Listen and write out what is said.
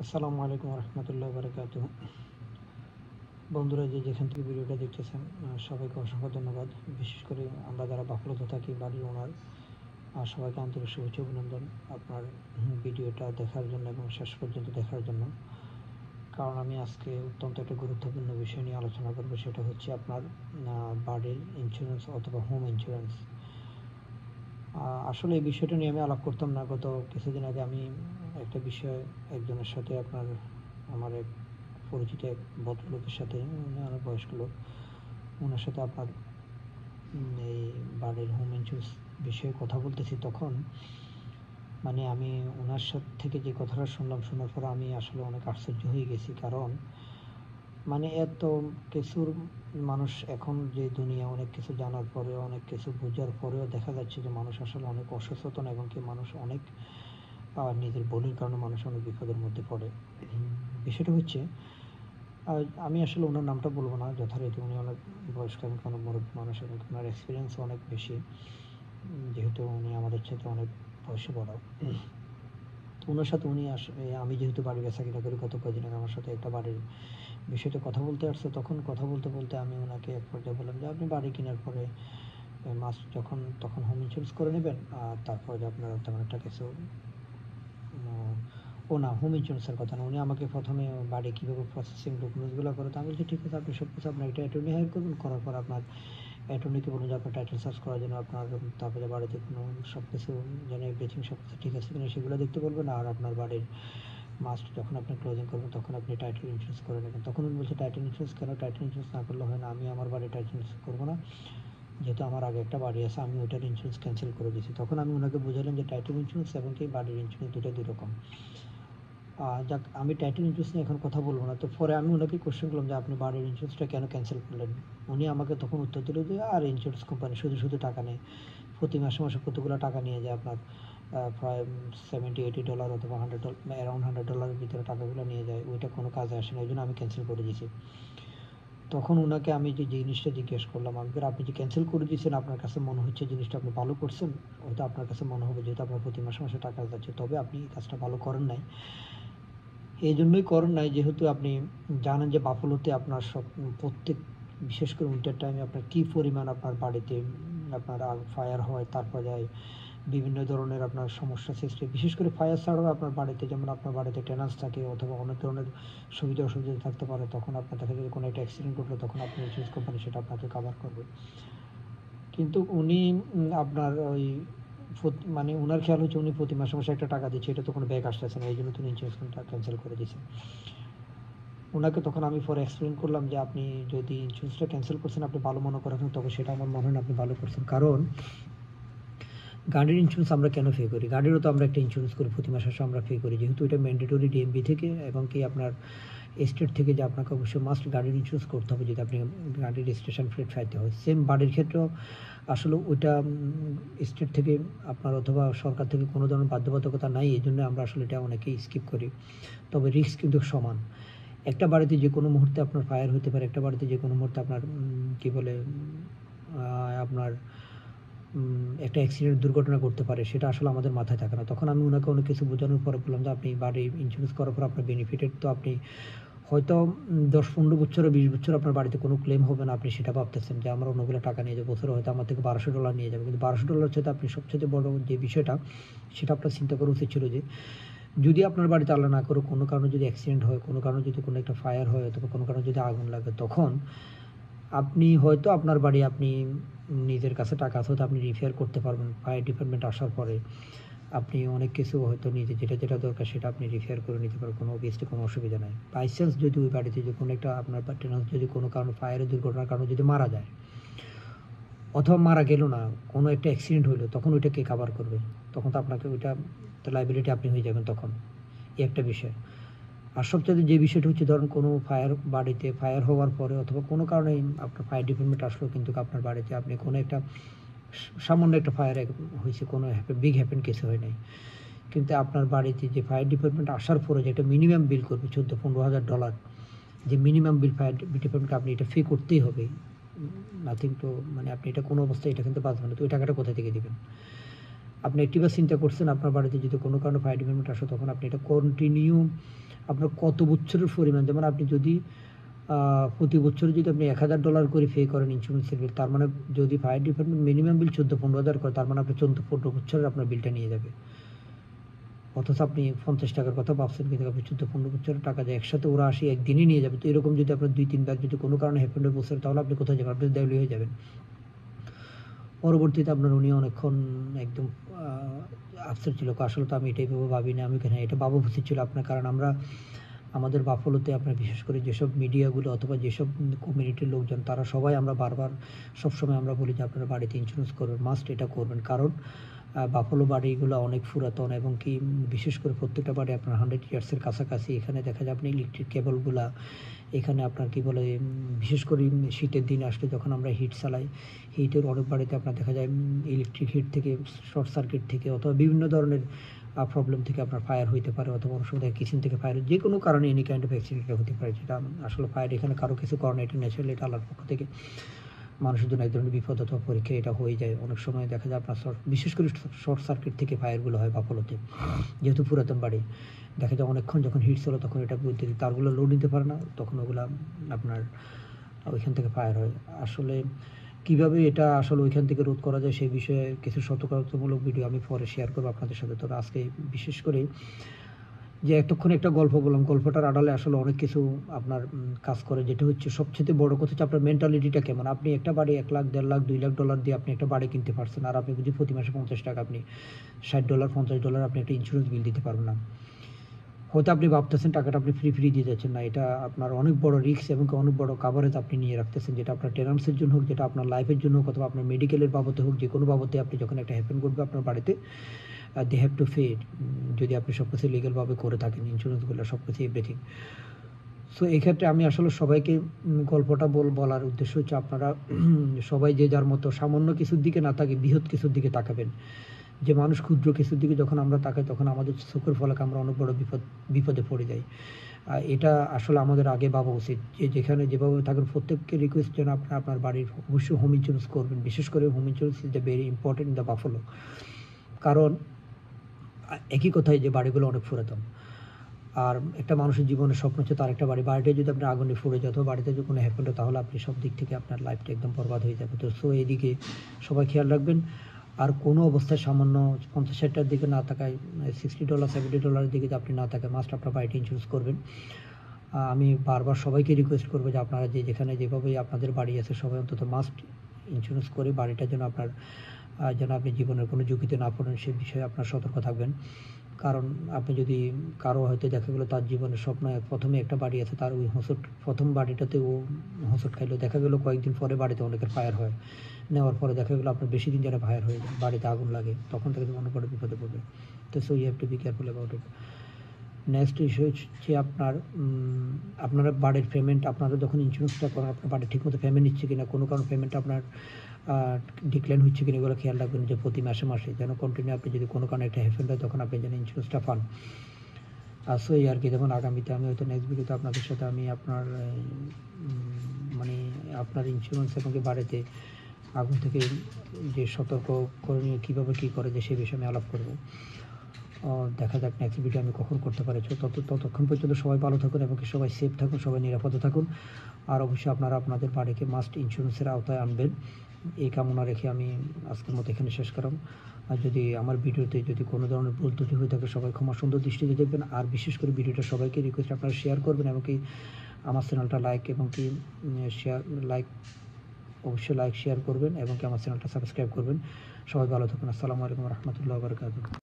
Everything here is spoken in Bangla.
আসসালামু আলাইকুম রহমতুল্লাহ বারকাত। বন্ধুরা, যেখান থেকে ভিডিওটা দেখতেছেন সবাইকে অসংখ্য ধন্যবাদ। বিশেষ করে আমরা যারা বাফুলোতে থাকি, বাড়ির ওনার সবাইকে আন্তরিক শুভেচ্ছা অভিনন্দন আপনার ভিডিওটা দেখার জন্য এবং শেষ পর্যন্ত দেখার জন্য। কারণ আমি আজকে অত্যন্ত একটা গুরুত্বপূর্ণ বিষয় নিয়ে আলোচনা করব, সেটা হচ্ছে আপনার বাড়ির ইন্স্যুরেন্স অথবা হোম ইন্স্যুরেন্স। আসলে এই বিষয়টা নিয়ে আমি আলাপ করতাম না। গত কিছুদিন আগে আমি একটা বিষয় একজনের সাথে আমার এক পরিচিত এক ভদ্রলোকের সাথে, অনেক বয়স্ক লোক, ওনার সাথে আপনার এই বাড়ির হোম ইন্স্যুরেন্স বিষয়ে কথা বলতেছি। তখন আমি ওনার সাথে থেকে যে কথাটা শোনার পর আমি আসলে অনেক আশ্চর্য হয়ে গেছি। কারণ এত কিছুর মানুষ এখন, যে দুনিয়া, অনেক কিছু জানার পরেও, অনেক কিছু বোঝার পরেও দেখা যাচ্ছে যে মানুষ আসলে অনেক অসচেতন এবং মানুষ অনেক নিজের ভুলের কারণে মানুষ অনেক বিপদের মধ্যে পড়ে। বিষয়টা হচ্ছে, আমি আসলে ওনার নামটা বলবো না যথারীতি। উনি অনেক বয়স্ক এবং কোনো মুরব্বী মানুষ এবং ওনার এক্সপিরিয়েন্স অনেক বেশি, যেহেতু উনি আমাদের সাথে অনেক বয়সে বড়। তো ওনার সাথে আমি যেহেতু বাড়ি বেচা কিনা করি, গত কয়েকদিন আগে আমার সাথে একটা বাড়ির বিষয়টা কথা বলতে আসছে। তখন কথা বলতে বলতে আমি ওনাকে এক পর্যায়ে বললাম যে আপনি বাড়ি কেনার পরে তখন হোম ইন্স্যুরেন্স করে নেবেন, আর তারপরে যে আপনার তেমন একটা কিছু না, হোম ইন্স্যুরেন্সের কথা না। উনি আমাকে প্রথমে বাড়ি কীভাবে প্রসেসিং ডকুমেন্টসগুলো করে, তো আমি বলছি ঠিক আছে, আপনি সব কিছু আপনার একটা অ্যাটর্নি হায়ার করবেন। করার পর আপনার অ্যাটর্নিকে বলুন যে আপনার টাইটেল সার্চ করার জন্য, আপনার তারপরে বাড়িতে কোনো সব কিছু যেন এভরিথিং সব কিছু ঠিক আছে কিনা সেগুলো দেখতে বলবেন। আর আপনার বাড়ির মাস্ট যখন আপনি ক্লোজিং করবেন তখন আপনি টাইটেল ইন্স্যুরেন্স করে নেবেন। তখন উনি বলছে টাইটেল ইন্স্যুরেন্স কেন? টাইটেল ইন্স্যুরেন্স না করলে হয় না, আমি আমার বাড়ির টাইটেল ইন্স্যুরেন্স করবো না, যেহেতু আমার আগে একটা বাড়ি আছে, আমি ওইটার ইন্স্যুরেন্স ক্যান্সেল করে দিয়েছি। তখন আমি ওনাকে বুঝালাম যে টাইটেল ইন্স্যুরেন্স এবং কি বাড়ির ইন্স্যুরেন্স দুই রকম। যাক, আমি টাইটেল ইন্স্যুরেন্স নিয়ে এখন কথা বলবো না। তো পরে আমি ওনাকে কোশ্চেন করলাম যে আপনি বাড়ির ইন্স্যুরেন্সটা কেন ক্যান্সেল করলেন? উনি আমাকে তখন উত্তর দিল যে আর ইন্স্যুরেন্স কোম্পানি শুধু টাকা নেয়, প্রতি মাসে কতগুলো টাকা নিয়ে যায়, আপনার প্রায় $70-80 অথবা অ্যারাউন্ড $100 ভিতরে টাকাগুলো নিয়ে যায়, ওইটা কোনো কাজে আসে না, ওই জন্য আমি ক্যান্সেল করে দিয়েছি। তখন ওনাকে আমি যে জিনিসটা জিজ্ঞেস করলাম, আমি আপনি যে ক্যান্সেল করে দিয়েছেন, আপনার কাছে মনে হচ্ছে জিনিসটা আপনি ভালো করছেন? হয়তো আপনার কাছে মনে হবে যেহেতু আপনার প্রতি মাসে টাকা যাচ্ছে, তবে আপনি কাজটা ভালো করেন নাই। এই জন্যই করেন নাই যেহেতু আপনি জানেন যে বাফেলোতে আপনার প্রত্যেক, বিশেষ করে উইন্টার টাইমে আপনার কী পরিমাণ আপনার বাড়িতে আপনার ফায়ার হয়, তারপর যায় বিভিন্ন ধরনের আপনার সমস্যা সৃষ্টি। বিশেষ করে ফায়ার ছাড়াও আপনার বাড়িতে, যেমন আপনার বাড়িতে টেনান্স থাকে অথবা অনেক ধরনের সুবিধা অসুবিধা থাকতে পারে, তখন আপনার দেখা যায় কোনো একটা অ্যাক্সিডেন্ট ঘটলে তখন আপনি ইন্স্যুরেন্স কোম্পানি সেটা আপনাকে কভার করবে। কিন্তু উনি আপনার ওই ওনার খেয়াল হচ্ছে উনি প্রতি মাসে একটা টাকা দিচ্ছে, এটা তো কোনো ব্যাক আসতেছে না, এই জন্য তিনি ইন্স্যুরেন্সটা ক্যান্সেল করে দিয়েছেন। ওনাকে তখন আমি পরে এক্সপ্লেন করলাম যে আপনি যদি ইন্স্যুরেন্সটা ক্যান্সেল করছেন, আপনি ভালো মনে করেন, তবে সেটা আমার মনে হয় না আপনি ভালো করছেন। কারণ গাড়ির ইন্স্যুরেন্স আমরা কেন পে করি? গাড়িরও তো আমরা একটা ইন্স্যুরেন্স করি, প্রতি মাসে আমরা পে করি, যেহেতু এটা ম্যান্ডেটরি ডিএমবি থেকে এবং কি আপনার স্টেট থেকে, যে আপনাকে অবশ্যই মাস্ট গাড়ির ইন্স্যুরেন্স করতে হবে যদি আপনি গাড়ির রেজিস্ট্রেশন প্লেট পাইতে হয়। সেম বাড়ির ক্ষেত্রেও আসলে ওইটা স্টেট থেকে আপনার অথবা সরকার থেকে কোনো ধরনের বাধ্যবাধকতা নাই, এই জন্য আমরা আসলে এটা অনেকেই স্কিপ করি। তবে রিস্ক কিন্তু সমান। একটা বাড়িতে যে কোনো মুহূর্তে আপনার ফায়ার হতে পারে, একটা বাড়িতে যে কোনো মুহূর্তে আপনার আপনার একটা অ্যাক্সিডেন্ট, দুর্ঘটনা করতে পারে, সেটা আসলে আমাদের মাথায় থাকে না। তখন আমি ওনাকে অনেক কিছু বোঝানোর পরে বললাম যে আপনি বাড়ির ইন্স্যুরেন্স করার পর আপনার বেনিফিটেড তো আপনি হয়তো 10-15 বছর 20 বছর আপনার বাড়িতে কোনো ক্লেম হবে না, আপনি সেটা ভাবতেছেন যে আমরা অন্যগুলো টাকা নিয়ে যাবো, বছরে হয়তো আমার থেকে $1200 নিয়ে যাবে। কিন্তু $1200 হচ্ছে আপনি সবচেয়ে বড় যে বিষয়টা, সেটা আপনার চিন্তা করা উচিত ছিল যে যদি আপনার বাড়িতে আল্লাহ না করুক কোনো কারণে যদি অ্যাক্সিডেন্ট হয়, কোনো কারণে যদি কোনো একটা ফায়ার হয় অথবা কোনো কারণে যদি আগুন লাগে, তখন আপনি হয়তো আপনার বাড়ি আপনি নিজের কাছে টাকা আছে, হয়তো আপনি রিপেয়ার করতে পারবেন। ফায়ার ডিপার্টমেন্ট আসার পরে আপনি অনেক কিছু হয়তো নিজে যেটা দরকার সেটা আপনি রিপেয়ার করে নিতে পারবেন, কোনো অবভিয়াসলি কোনো অসুবিধা নাই। বাই চান্স যদি ওই বাড়িতে যে কোনো একটা আপনার টেনান্স যদি কোনো কারণে ফায়ারের দুর্ঘটনার কারণে যদি মারা যায়, অথবা মারা গেল না, কোনো একটা অ্যাক্সিডেন্ট হইলো, তখন ওইটা কে কাভার করবে? তখন তো আপনাকে ওইটা লাইবিলিটি আপনি হয়ে যাবেন তখন। এই একটা বিষয়। আর সবচাইতে যে বিষয়টা হচ্ছে, ধরুন কোনো বাড়িতে ফায়ার হওয়ার পরে অথবা কোনো কারণে আপনার ফায়ার ডিপার্টমেন্ট আসলো, কিন্তু আপনার বাড়িতে আপনি কোনো একটা সামান্য একটা ফায়ার হয়েছে, কোনো বিগ হ্যাপেন কিছু হয় নাই, কিন্তু আপনার বাড়িতে যে ফায়ার ডিপার্টমেন্ট আসার পরে যে একটা মিনিমাম বিল করবে $14-15,000, যে মিনিমাম বিল ফায়ার ডিপার্টমেন্টকে আপনি এটা পে করতেই হবে, নাথিং টু, আপনি এটা কোনো অবস্থায় এটা কিন্তু বাঁচবেন না, তো ওই টাকাটা কোথা থেকে দেবেন? আপনি একটিবার চিন্তা করছেন আপনার বাড়িতে যদি কোনো কারণে ফায়ার ডিপার্টমেন্ট আসে, তখন আপনি এটা কন্টিনিউ আপনার কত বছরের পরিমাণ, যেমন আপনি যদি প্রতি বছরে যদি আপনি $1000 করে পে করেন ইন্স্যুরেন্সের বিল, তার মানে যদি ফায়ার ডিপার্টমেন্ট মিনিমাম বিল 14-15 হাজার করে, তার মানে আপনি 14-15 বছরের আপনার বিলটা নিয়ে যাবে। অথচ আপনি $50 কথা ভাবছেন, কিন্তু আপনি 14-15 বছরের টাকা যে একসাথে ওরা আসি একদিনই নিয়ে যাবে। তো এরকম যদি আপনার 2-3 বার যদি কোনো কারণে হ্যাপেন হয়ে বসেন, তাহলে আপনি কোথায় যাবেন? আপনি দেউলিয়া হয়ে যাবেন। পরবর্তীতে আপনার উনি অনেকক্ষণ একদম আপসেট ছিল, আসলে তো আমি এটাই ভেবে ভাবিনি, আমি কেন এটা ভাবা উচিত ছিল আপনার। কারণ আমরা আমাদের বাফলোতে আপনার বিশেষ করে যেসব মিডিয়াগুলো অথবা যেসব কমিউনিটির লোকজন, তারা সবাই আমরা বারবার সবসময় আমরা বলি যে আপনারা বাড়িতে ইন্স্যুরেন্স করবেন, মাস্ট এটা করবেন। কারণ বাফলো বাড়িগুলো অনেক পুরাতন, এবং কি বিশেষ করে প্রত্যেকটা বাড়ি আপনার 100 ইয়ার্সের কাছাকাছি। এখানে দেখা যায় আপনি ইলেকট্রিক কেবলগুলা, এখানে আপনার কি বলে, বিশেষ করে শীতের দিন আসলে যখন আমরা হিট চালাই, হিটের অনেক বাড়িতে আপনার দেখা যায় ইলেকট্রিক হিট থেকে, শর্ট সার্কিট থেকে, অথবা বিভিন্ন ধরনের প্রবলেম থেকে আপনার ফায়ার হইতে পারে, অথবা অনেক সময় কিচেন থেকে ফায়ার, যে কোনো কারণে এনি কাইন্ড অফ অ্যাক্সিডেন্ট হতে পারে। যেটা আসলে ফায়ার এখানে কারো কিছু কারণে, এটা ন্যাচারালি, এটা আল্লাহর পক্ষ থেকে মানুষের জন্য এক ধরনের বিপদ অথবা পরীক্ষা এটা হয়ে যায়। অনেক সময় দেখা যায় আপনার বিশেষ করে শর্ট সার্কিট থেকে ফায়ারগুলো হয় বাফলোতে, যেহেতু পুরাতন বাড়ি। দেখা যায় অনেকক্ষণ যখন হিট চলে, তখন এটা বৈদ্যুতিক তারগুলো লোড নিতে পারে না, তখন ওগুলা আপনার ওইখান থেকে ফায়ার হয়। আসলে কীভাবে এটা আসলে ওইখান থেকে রোধ করা যায় সেই বিষয়ে কিছু সতর্কতামূলক ভিডিও আমি পরে শেয়ার করবো আপনাদের সাথে। তবে আজকে বিশেষ করে যে এতক্ষণ একটা গল্প বললাম, গল্পটার আড়ালে আসলে অনেক কিছু আপনার কাজ করে। যেটা হচ্ছে সবচেয়ে বড় কথা হচ্ছে আপনার মেন্টালিটিটা কেমন। আপনি একটা বাড়ি $1 লাখ, $1.5 লাখ, $2 লাখ দিয়ে আপনি একটা বাড়ি কিনতে পারছেন, আর আপনি যদি প্রতি মাসে $50, আপনি $60, $50 আপনি একটা ইন্স্যুরেন্স বিল দিতে পারবেন না। হয়তো আপনি ভাবতেছেন টাকাটা আপনি ফ্রি দিয়ে যাচ্ছেন, না, এটা আপনার অনেক বড় রিস্ক এবং অনেক বড় কাভারেজ আপনি নিয়ে রাখতেছেন, যেটা আপনার টেনান্সের জন্য হোক, যেটা আপনার লাইফের জন্য হোক, অথবা আপনার মেডিকেলের বাবদে হোক, যে কোনো বাবদে আপনি যখন একটা হ্যাপেন করবে আপনার বাড়িতে, দে হ্যাভ টু পে, যদি আপনি সব কিছু লিগ্যালভাবে করে থাকেন, ইন্স্যুরেন্সগুলো সব কিছু এভরিথিং। সো এক্ষেত্রে আমি আসলে সবাইকে গল্পটা বলার উদ্দেশ্য হচ্ছে আপনারা সবাই যে যার মতো সামান্য কিছুর দিকে না তাকে বৃহৎ কিছুর দিকে তাকাবেন। যে মানুষ ক্ষুদ্র কিছুর দিকে যখন আমরা তাকাই, তখন আমাদের চোখের ফলকে আমরা অনেক বড় বিপদে পড়ে যাই। এটা আসলে আমাদের আগে ভাবা উচিত যে যেখানে যেভাবে থাকেন, প্রত্যেককে রিকোয়েস্ট যেন আপনার বাড়ির অবশ্যই হোম ইন্স্যুরেন্স করবেন। বিশেষ করে home insurance is the very important in the buffalo. কারণ একই কথাই যে বাড়িগুলো অনেক পুরাতন, আর একটা মানুষের জীবনের স্বপ্ন হচ্ছে তার একটা বাড়িটা যদি আপনার আগুনে পুড়ে যায়, অথবা বাড়িতে যদি কোনো হ্যাপেন হয়, তাহলে আপনি সব দিক থেকে আপনার লাইফটা একদম বরবাদ হয়ে যাবে। তো সো এদিকে সবাই খেয়াল রাখবেন। আর কোনো অবস্থায় সামান্য 50-60টার দিকে না তাকায়, $60, $70 দিকে আপনি না তাকায়, মাস্ট আপনার বাড়িটা ইন্স্যুরেন্স করবেন। আমি বারবার সবাইকে রিকোয়েস্ট করবো যে আপনারা যেখানে যেভাবে আপনাদের বাড়ি আছে, সবাই অন্তত মাস্ট ইন্স্যুরেন্স করে বাড়িটা যেন আপনার যেন আপনি জীবনের কোনো ঝুঁকিতে না পড়েন, সে বিষয়ে আপনার সতর্ক থাকবেন। কারণ আপনি যদি কারো হয়তো দেখা গেলো তার জীবনের স্বপ্ন প্রথমে একটা বাড়ি আছে, তার ওই হোঁচট প্রথম বাড়িটাতে ও হোঁচট খাইলো, দেখা গেলো কয়েকদিন পরে বাড়িতে অনেকের ফায়ার হয়, নেওয়ার পরে দেখা গেলো আপনার বেশি দিন যারা ফায়ার হয়ে যায়, বাড়িতে আগুন লাগে, তখন থেকে অনেক বড় বিপদে পড়বে। তো so you have to be careful about it. Next issue হচ্ছে আপনারা বাড়ির পেমেন্ট, আপনারা যখন ইন্স্যুরেন্সটা করেন, আপনার বাড়ি ঠিকমতো পেমেন্ট নিচ্ছে কিনা, কোনো কারণ পেমেন্ট আপনার ডিক্লাইন হচ্ছে কিনা, এগুলো খেয়াল রাখবেন। যে প্রতি মাসে যেন কন্টিনিউ আপনি যদি কোনো কারণে একটা হ্যাপেন হয়, তখন আপনি যেন ইন্স্যুরেন্সটা পান। সো এই আর কি। যেমন আগামীতে আমি হয়তো নেক্সট ভিডিওতে আপনাদের সাথে আমি আপনার মানে আপনার ইন্স্যুরেন্স এবং বাড়িতে আগুন থেকে যে সতর্ক করণীয় কীভাবে কী করে যে সেই বিষয়ে আমি আলাপ করবো। দেখা যাক নেক্সট ভিডিও আমি কখন করতে পারি। ততক্ষণ পর্যন্ত সবাই ভালো থাকুন এবং সবাই সেফ থাকুন, সবাই নিরাপদে থাকুন। আর অবশ্যই আপনারা আপনাদের বাড়িকে মাস্ট ইন্স্যুরেন্সের আওতায় আনবেন, এই কামনা রেখে আমি আজকের মতো এখানে শেষ করলাম। আর যদি আমার ভিডিওতে যদি কোনো ধরনের ভুল ত্রুটি হয়ে থাকে, সবাই ক্ষমা সুন্দর দৃষ্টিতে দেখবেন। আর বিশেষ করে ভিডিওটা সবাইকে রিকোয়েস্ট আপনারা শেয়ার করবেন, এবং কি আমার চ্যানেলটা লাইক এবং কি অবশ্যই লাইক শেয়ার করবেন, এবং কি আমার চ্যানেলটা সাবস্ক্রাইব করবেন। সবাই ভালো থাকুন। আসসালামু আলাইকুম রহমতুল্লাহ বারকাতুহু।